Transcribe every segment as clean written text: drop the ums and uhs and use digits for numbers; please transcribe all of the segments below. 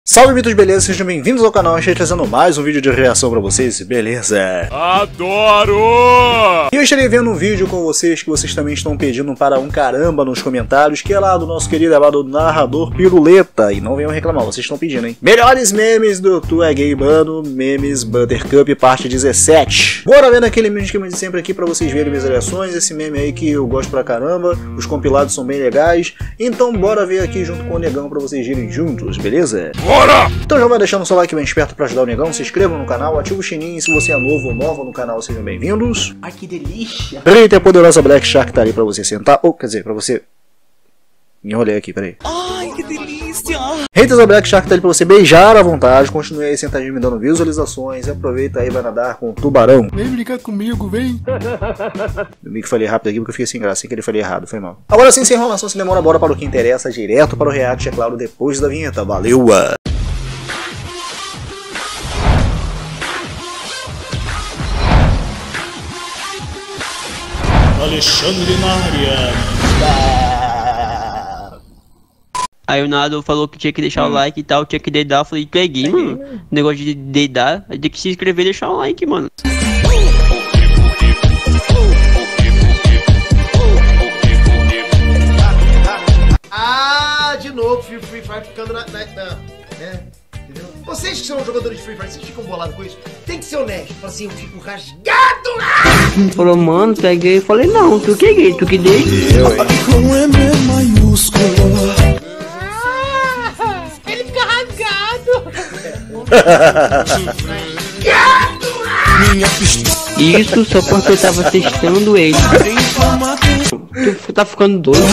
Salve mitos, beleza? Sejam bem-vindos ao canal. A gente trazendo mais um vídeo de reação pra vocês, beleza? Adoro! E eu estarei vendo um vídeo com vocês que vocês também estão pedindo para um caramba nos comentários, que é lá do nosso querido amado narrador Piruleta. E não venham reclamar, vocês estão pedindo, hein? Melhores memes do Tu é Gay Mano, memes Buttercup parte 17. Bora ver naquele meme esquema de sempre aqui pra vocês verem minhas reações. Esse meme aí que eu gosto pra caramba, os compilados são bem legais. Então bora ver aqui junto com o Negão pra vocês irem juntos, beleza? Bora! Então já vai deixando o seu like bem esperto pra ajudar o Negão, se inscreva no canal, ativa o sininho e se você é novo ou nova no canal, sejam bem-vindos. Ai, que delícia! Eita, a poderosa Black Shark tá ali pra você sentar, ou quer dizer, pra você... Me enrolei aqui, peraí. Ai, que delícia! Haters, a Black Shark tá ali pra você beijar à vontade, continue aí sentadinho me dando visualizações, e aproveita aí e vai nadar com o tubarão. Vem brincar comigo, vem! Eu meio que falei rápido aqui porque eu fiquei sem graça, sem que ele falei errado, foi mal. Agora sim, sem enrolação, se demora, bora para o que interessa, direto para o react, é claro, depois da vinheta, valeu! Alexandre na área. Aí o Nado falou que tinha que deixar o like e tal, tinha que dedar. Eu falei, peguei, mano. Negócio de dedar, tem que se inscrever e deixar o like, mano. Ah, de novo, Free Fire ficando né? Entendeu? Vocês que são jogadores de Free Fire, vocês ficam bolados com isso? Tem que ser honesto. Fala assim, eu fico rasgado lá! Falou, mano, peguei. Eu falei, não, tu que gay, tu que dei. Com M maiúsculo. Ele fica rasgado! Isso só porque eu tava testando ele. Tu tá ficando doido.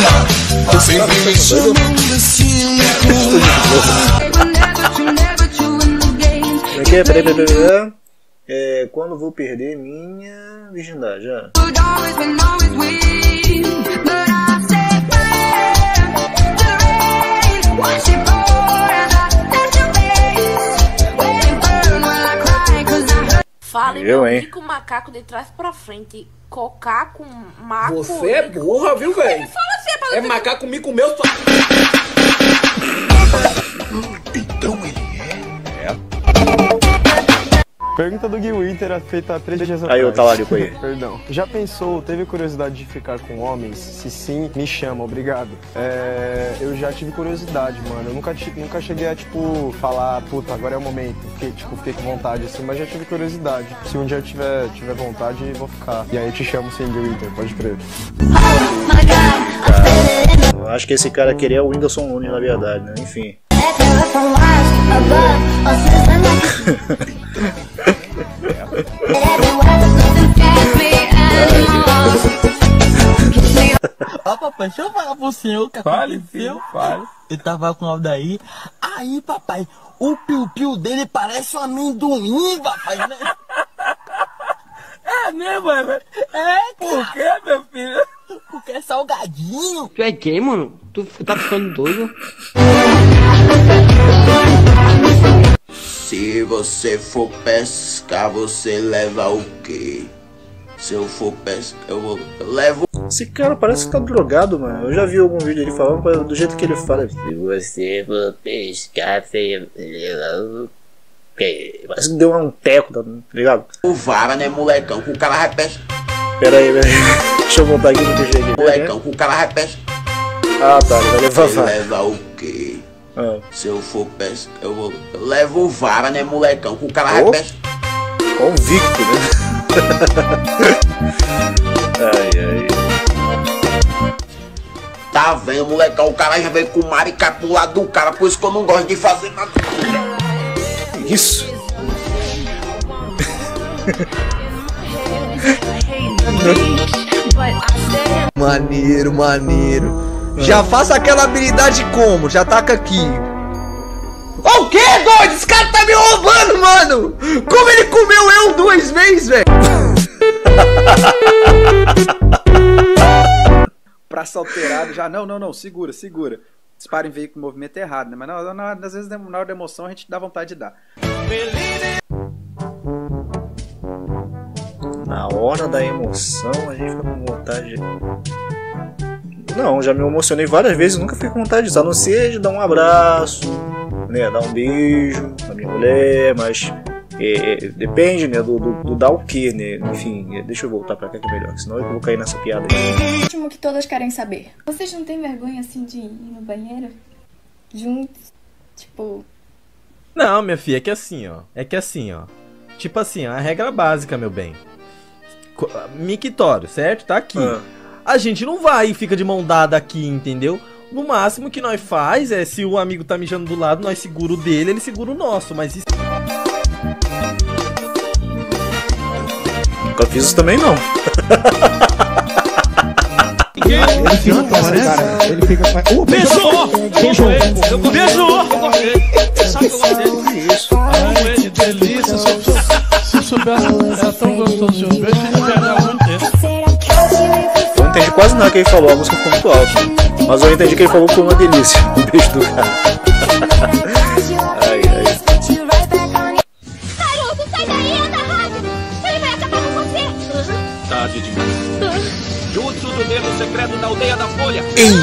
Peraí. Quando vou perder minha virgindade, já. Fala, Eu, hein? com o macaco de trás pra frente. Cocar com maco. Você é burra, viu, velho? Fala assim, é pra É macaco comigo meu só. Então ele Pergunta do Gui Winter, feita há 3 dias atrás. Aí o talarico aí. Perdão. Já pensou, teve curiosidade de ficar com homens? Se sim, me chama, obrigado. Eu já tive curiosidade, mano. Eu nunca cheguei a, tipo, falar, puta, agora é o momento. Fiquei com vontade, assim, mas já tive curiosidade. Se um dia eu tiver vontade, vou ficar. E aí eu te chamo sim, Gui Winter, pode crer. Eu acho que esse cara queria é o Whindersson Nunes, na verdade, né? Enfim. Ó, papai, deixa eu falar pro senhor que aconteceu. Fale. Eu tava com o Aldair. Aí, papai, o piu-piu dele parece um amendoim, papai, né? É mesmo, é? É, por quê, meu filho? Porque é salgadinho. Tu é gay, mano? Tu tá ficando doido? Se você for pescar, você leva o quê? Se eu for pescar, eu levo... Esse cara parece que tá drogado, mano. Eu já vi algum vídeo dele falando, do jeito que ele fala. Se você for pescar, você leva o quê? Parece que deu um teco, tá ligado? O vara, né, molecão? Que o cara vai pescar. Pera aí. Deixa eu voltar aqui no deixei aqui. Molecão, que o cara vai pescar. Ah, tá, ele vai levar Você vara. leva o quê? Ah. Se eu for pescar, eu levo o vara, né, molecão? Que o cara vai pescar. Convicto, né? Ai. Tá vendo, molecão? O cara já veio com o mar e cai pro lado do cara. Por isso que eu não gosto de fazer nada. Isso. Maneiro. Já faça aquela habilidade como? Já taca aqui. O que, doido? Esse cara tá me roubando, mano! Como ele comeu eu 2 vezes, velho? Praça alterado já. Não, segura. Dispara em veículo com movimento errado, né? Mas às vezes na hora da emoção a gente dá vontade de dar. Na hora da emoção a gente fica com vontade de... Não, já me emocionei várias vezes, nunca fiquei com vontade disso, a não ser de dar um abraço, né, dar um beijo na minha mulher, mas depende, né, do dar o que, né, enfim, deixa eu voltar pra cá que é melhor, senão eu vou cair nessa piada aí. O último que todas querem saber. Vocês não têm vergonha, assim, de ir no banheiro? Juntos? Tipo... Não, minha filha, é que assim, ó. Tipo assim, a regra básica, meu bem. Mictório, certo? Tá aqui. A gente não vai e fica de mão dada aqui, entendeu? No máximo que nós faz é, se o amigo tá mijando do lado, nós segura o dele, ele segura o nosso, mas isso... Nunca fiz isso também, não. Ele fica com essa cara. Ele fica com... Beijou! Beijou! Sabe que eu gostei disso? Ai, que delícia! Se eu soubesse, era tão gostoso o beijo, eu ia pegar muito tempo. Eu não entendi quase nada que ele falou, a música ficou muito alta. Mas eu entendi que ele falou que foi uma delícia. Um beijo do cara. Ai, ai. Garoto, sai daí, anda rápido! Ele vai acabar com você! Tarde demais. Jutsu do dedo secreto da aldeia da Folha!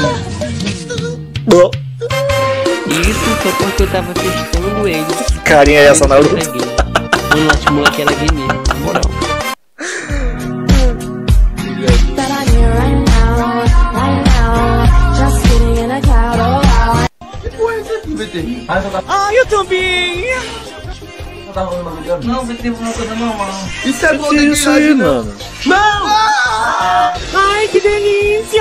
Isso só porque eu tava testando ele. Carinha é essa, Naruto? Mano, acho moleque era gay mesmo, na moral. Que porra é esse aqui, VT? Ai, eu também! Não, VT, uma coisa normal. Isso é bom Que isso aí, mano? Não! Ai, que delícia!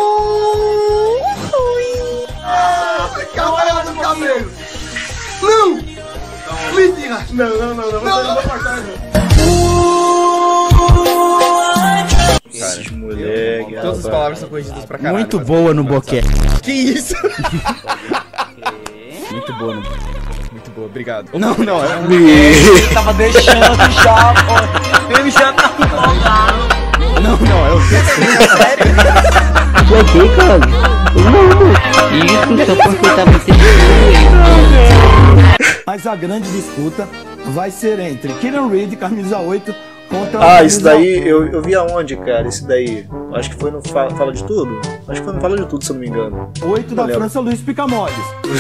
Calma do cabelo! Não! Mentira! Não, não vou cortar, Esses moleque. Todas as palavras são corrigidas pra caralho. Muito boa no boquete. Que isso? Muito boa, né? Muito boa, obrigado. Não, Ele tava deixando já, pô. Ele já tá empolgado. Não, é o que? Bloqueei, cara. Isso só porque eu tava testando ele. Mas a grande disputa vai ser entre Kieran Reed, camisa 8, contra isso daí, eu vi aonde, cara, esse daí. Acho que foi no Fala de Tudo? Acho que foi no Fala de Tudo, se eu não me engano. 8 da França, Luiz Picamoles.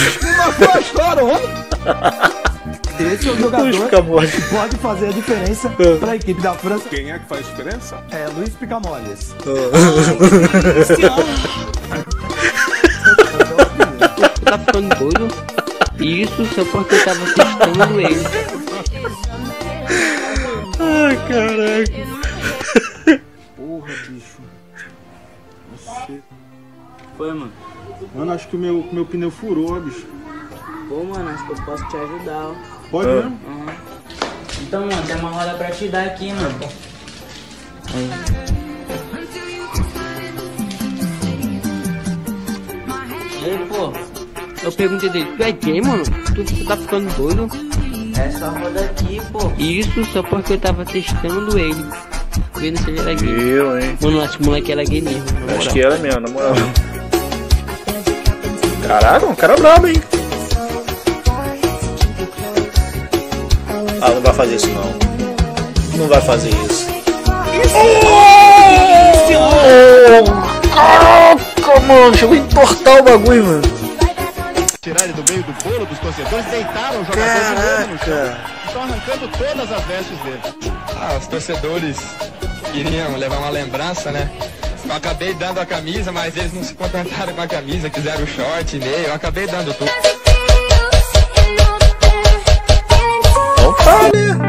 Esse é o jogador que pode fazer a diferença para a equipe da França. Quem é que faz diferença? É Luiz Picamoles. Tá ficando doido? Isso só porque eu tava testando ele. Ai, caraca. Porra, bicho. Você... Foi, mano. Mano, acho que o meu pneu furou, bicho. Pô, mano, acho que eu posso te ajudar, ó. Pode mesmo? Uhum. Então, mano, tem uma roda pra te dar aqui, mano. Aí. E aí, pô, eu perguntei dele, tu é gay, mano? Tu tá ficando doido? Essa roda aqui, pô. Isso só porque eu tava testando ele. Vendo se ele era gay. Eu, hein? Mano, acho que o moleque era gay mesmo, na moral. Acho que era mesmo, na moral. Caraca, um cara brabo, hein? Não vai fazer isso não. Não vai fazer isso. Caraca, mano, chegou a entortar o bagulho, mano. Tirar ele do meio do bolo dos torcedores, deitaram o jogador no chão. Estão arrancando todas as vestes dele. Os torcedores queriam levar uma lembrança, né? Eu acabei dando a camisa, mas eles não se contentaram com a camisa, quiseram o short, meio, eu acabei dando tudo. Opa, né?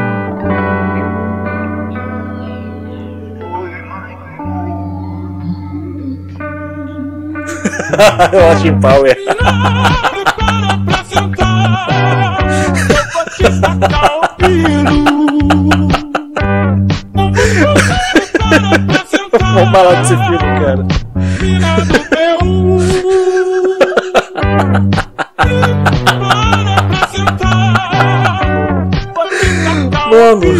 Eu acho em power. Vamos parar desse filme, cara. Mano.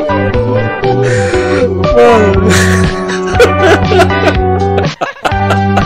Nossa.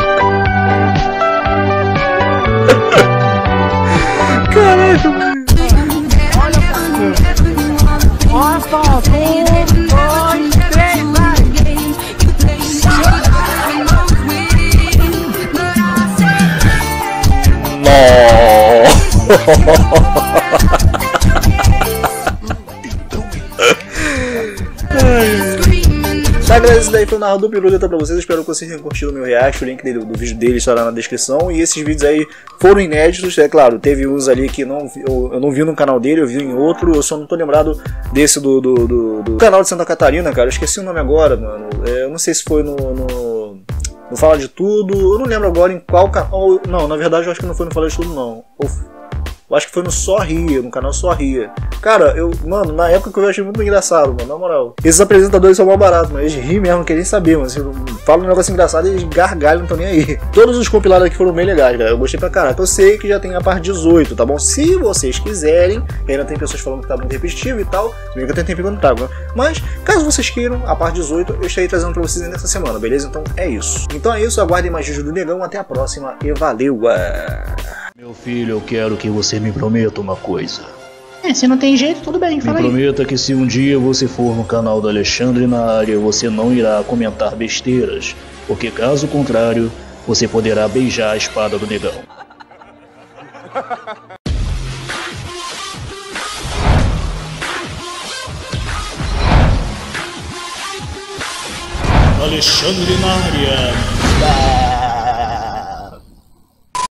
Tá, galera, esse daí foi o Narrador Piruleta pra vocês. Espero que vocês tenham curtido o meu react. O link do vídeo dele estará na descrição. E esses vídeos aí foram inéditos, é claro. Teve uns ali que eu não vi no canal dele, eu vi em outro. Eu só não tô lembrado desse do canal de Santa Catarina, cara. Eu esqueci o nome agora, mano. Eu não sei se foi no Fala de Tudo. Eu não lembro agora em qual canal. Não, na verdade eu acho que não foi no Fala de Tudo, não. Eu acho que foi no Só Ria, no canal Só Ria. Cara, mano, na época que eu achei muito engraçado, mano, na moral. Esses apresentadores são mal baratos, mano. Eles riem mesmo, não querem saber, mano. Falam um negócio engraçado e eles gargalham, não estão nem aí. Todos os compilados aqui foram bem legais, cara. Eu gostei pra caraca. Eu sei que já tem a parte 18, tá bom? Se vocês quiserem, ainda tem pessoas falando que tá muito repetitivo e tal. Se bem que eu tenho tempo que eu não trago, né? Mas, caso vocês queiram, a parte 18 eu estarei trazendo pra vocês nessa semana, beleza? Então é isso. Então é isso, aguardem mais vídeos do Negão. Até a próxima e valeu! Meu filho, eu quero que você me prometa uma coisa. Se não tem jeito, tudo bem, fala aí. Me prometa que se um dia você for no canal do Alexandre na área, você não irá comentar besteiras, porque caso contrário, você poderá beijar a espada do Negão. Alexandre na área.